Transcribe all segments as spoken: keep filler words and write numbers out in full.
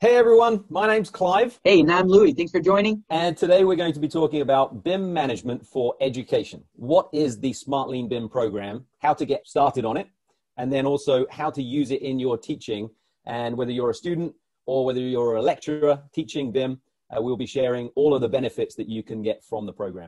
Hey everyone, my name's Clive, Hey, and I'm Louis. Thanks for joining. and today we're going to be talking about B I M management for education. What is the Smart Lean B I M program, how to get started on it, and then also how to use it in your teaching. And whether you're a student or whether you're a lecturer teaching B I M, uh, we'll be sharing all of the benefits that you can get from the program.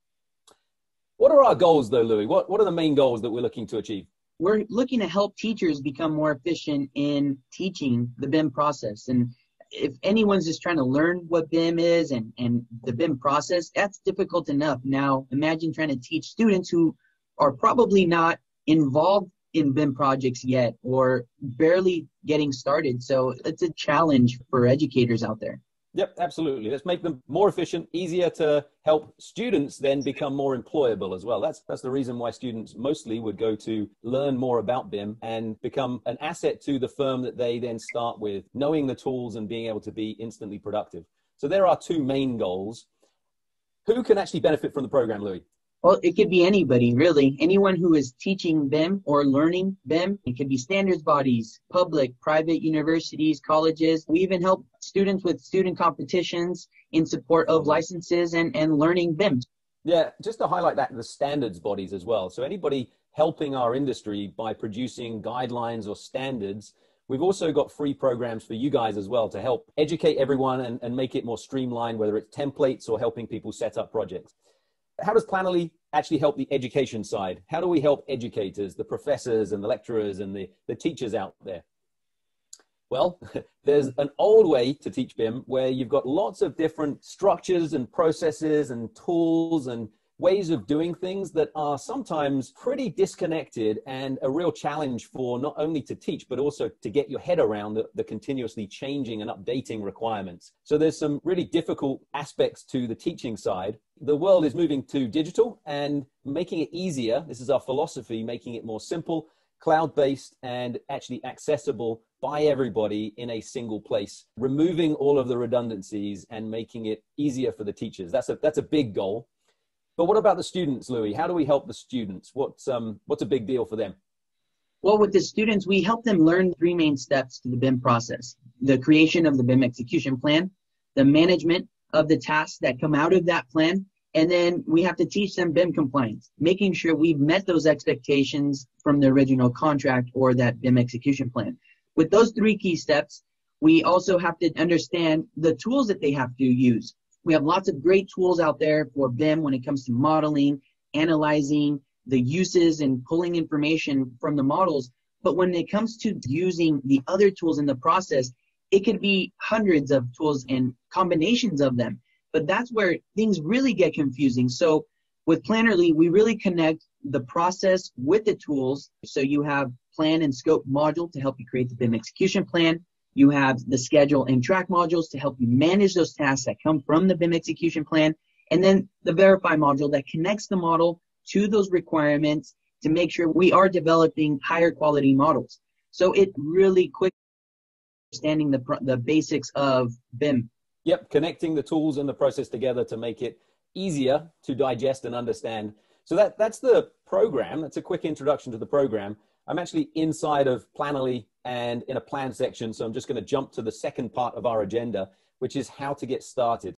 What are our goals though, Louis? What, what are the main goals that we're looking to achieve? We're looking to help teachers become more efficient in teaching the B I M process. And if anyone's just trying to learn what B I M is and, and the B I M process, that's difficult enough. Now, imagine trying to teach students who are probably not involved in B I M projects yet or barely getting started. So it's a challenge for educators out there. Yep, absolutely. Let's make them more efficient, easier to help students then become more employable as well. That's that's the reason why students mostly would go to learn more about B I M and become an asset to the firm that they then start with, knowing the tools and being able to be instantly productive. So there are two main goals. Who can actually benefit from the program, Louis? Well, it could be anybody, really. Anyone who is teaching B I M or learning B I M. It could be standards bodies, public, private universities, colleges. We even help students with student competitions in support of licenses and, and learning B I M. Yeah, just to highlight that, the standards bodies as well. So anybody helping our industry by producing guidelines or standards. We've also got free programs for you guys as well to help educate everyone and, and make it more streamlined, whether it's templates or helping people set up projects. How does Planoly actually help the education side? How do we help educators, the professors and the lecturers and the, the teachers out there? Well, there's an old way to teach B I M where you've got lots of different structures and processes and tools and ways of doing things that are sometimes pretty disconnected and a real challenge for not only to teach, but also to get your head around the, the continuously changing and updating requirements. So there's some really difficult aspects to the teaching side. The world is moving to digital and making it easier. This is our philosophy, making it more simple, cloud-based, and actually accessible by everybody in a single place, removing all of the redundancies and making it easier for the teachers. That's a, that's a big goal. But what about the students, Louis? How do we help the students? What's, um, what's a big deal for them? Well, with the students, we help them learn three main steps to the B I M process: the creation of the B I M execution plan, the management of the tasks that come out of that plan, and then we have to teach them B I M compliance, making sure we've met those expectations from the original contract or that B I M execution plan. With those three key steps, we also have to understand the tools that they have to use. We have lots of great tools out there for B I M when it comes to modeling, analyzing the uses and pulling information from the models. But when it comes to using the other tools in the process, it could be hundreds of tools and combinations of them. But that's where things really get confusing. So with Planoly, we really connect the process with the tools. So you have plan and scope module to help you create the B I M execution plan. You have the schedule and track modules to help you manage those tasks that come from the B I M execution plan. And then the verify module that connects the model to those requirements to make sure we are developing higher quality models. So it really quick understanding the, the basics of B I M. Yep, connecting the tools and the process together to make it easier to digest and understand. So that, that's the program. That's a quick introduction to the program. I'm actually inside of Planoly and in a plan section, so I'm just going to jump to the second part of our agenda, which is how to get started.